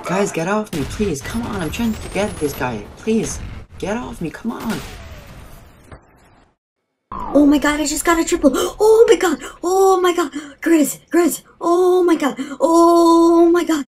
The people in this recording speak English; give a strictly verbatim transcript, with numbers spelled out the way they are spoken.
Guys, get off me, please. Come on, I'm trying to get this guy. Please, get off me, come on. Oh my god, I just got a triple. Oh my god. Oh my god. Grizz, Grizz. Oh my god. Oh my god.